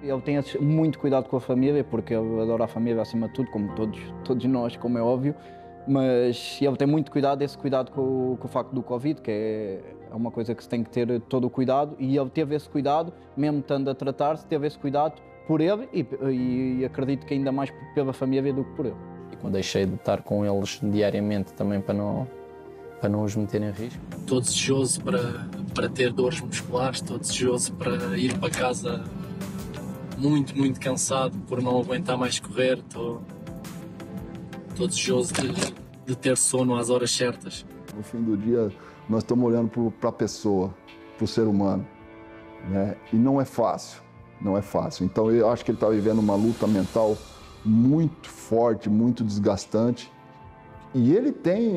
Ele tem muito cuidado com a família, porque ele adora a família acima de tudo, como todos nós, como é óbvio, mas ele tem muito cuidado, esse cuidado com o facto do Covid, que é uma coisa que se tem que ter todo o cuidado, e ele teve esse cuidado, mesmo estando a tratar-se, teve esse cuidado por ele e acredito que ainda mais pela família do que por ele. Deixei de estar com eles diariamente também para não os meter em risco. Estou desejoso para ter dores musculares, estou desejoso para ir para casa muito cansado por não aguentar mais correr, estou desejoso de ter sono às horas certas. No fim do dia, nós estamos olhando para a pessoa, para o ser humano, né? E não é fácil, não é fácil. Então eu acho que ele está vivendo uma luta mental muito forte, muito desgastante. E ele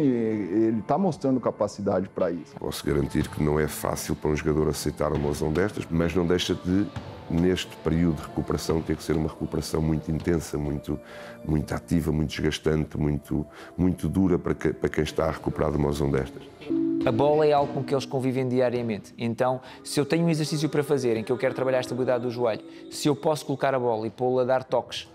está mostrando capacidade para isso. Posso garantir que não é fácil para um jogador aceitar uma lesão destas, mas não deixa de, neste período de recuperação, ter que ser uma recuperação muito intensa, muito ativa, muito desgastante, muito dura para quem está a recuperar de uma lesão destas. A bola é algo com que eles convivem diariamente, então se eu tenho um exercício para fazer em que eu quero trabalhar a estabilidade do joelho, se eu posso colocar a bola e pô-la a dar toques,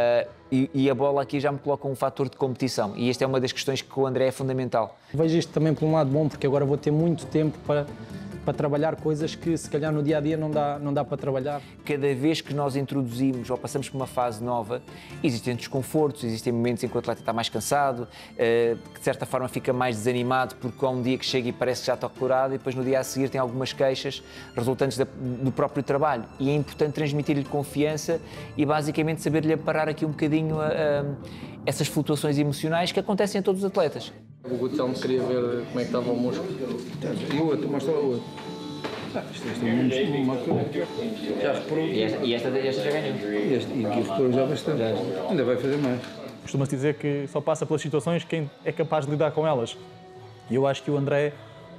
e a bola aqui já me coloca um fator de competição, e esta é uma das questões que o André é fundamental. Vejo isto também por um lado bom, porque agora vou ter muito tempo para trabalhar coisas que se calhar no dia-a-dia não dá para trabalhar. Cada vez que nós introduzimos ou passamos por uma fase nova, existem desconfortos, existem momentos em que o atleta está mais cansado, que de certa forma fica mais desanimado porque há um dia que chega e parece que já está curado e depois no dia a seguir tem algumas queixas resultantes do próprio trabalho. E é importante transmitir-lhe confiança e basicamente saber-lhe parar aqui um bocadinho essas flutuações emocionais que acontecem a todos os atletas. O Gutelmo queria ver como é que estava o músculo. E o outro, mostra lá o outro. Este é um músculo, já reparou. E esta já ganhou. E reparou já bastante. Ainda vai fazer mais. Costuma-se dizer que só passa pelas situações quem é capaz de lidar com elas. E eu acho que o André,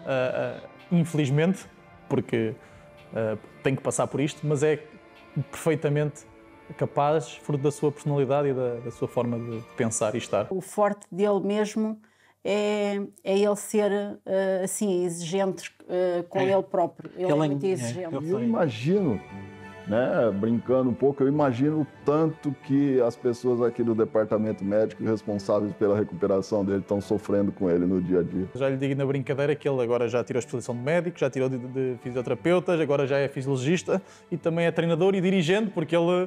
infelizmente, porque tem que passar por isto, mas é perfeitamente capaz, fruto da sua personalidade e da sua forma de pensar e estar. O forte dele mesmo é ele ser assim exigente com ele próprio. Ele é muito exigente. Eu imagino, né, brincando um pouco, eu imagino o tanto que as pessoas aqui do departamento médico responsáveis pela recuperação dele estão sofrendo com ele no dia a dia. Já lhe digo na brincadeira que ele agora já tirou a especialização de médico, já tirou de fisioterapeutas, agora já é fisiologista e também é treinador e dirigente, porque ele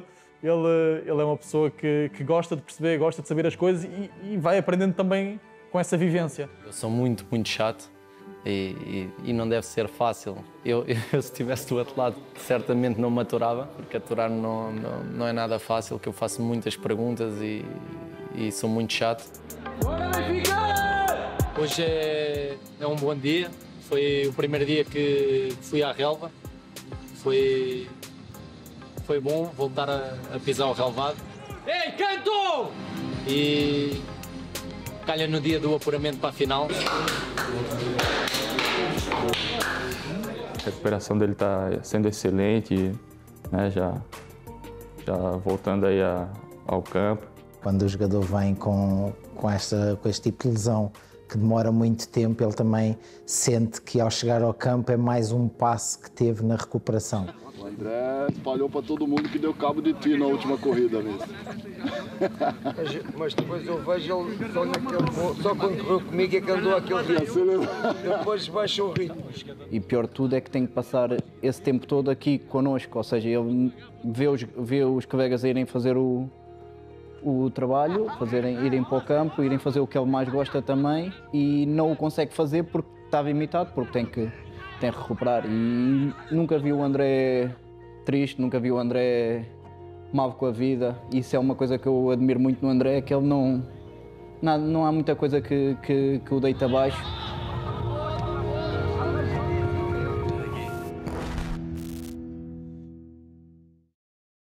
é uma pessoa que gosta de perceber, gosta de saber as coisas e vai aprendendo também com essa vivência. Eu sou muito chato e não deve ser fácil. Eu se estivesse do outro lado, certamente não me aturava, porque aturar não é nada fácil, que eu faço muitas perguntas e sou muito chato. Hoje é um bom dia, foi o primeiro dia que fui à relva, foi bom voltar a pisar o relvado. Ei, canto! E calha no dia do apuramento para a final. A recuperação dele está sendo excelente, né, já voltando aí ao campo. Quando o jogador vem com este tipo de lesão que demora muito tempo, ele também sente que ao chegar ao campo é mais um passo que teve na recuperação. O André espalhou para todo mundo que deu cabo de ti na última corrida mesmo. Mas depois eu vejo ele só quando correu comigo é que andou aquele ritmo. Depois baixou o ritmo. E pior de tudo é que tem que passar esse tempo todo aqui connosco, ou seja, ele vê os colegas irem fazer o trabalho, irem para o campo, irem fazer o que ele mais gosta também e não o consegue fazer porque está limitado, porque tem que recuperar. E nunca vi o André triste, nunca vi o André mal com a vida. Isso é uma coisa que eu admiro muito no André, é que ele não há muita coisa que o deita abaixo.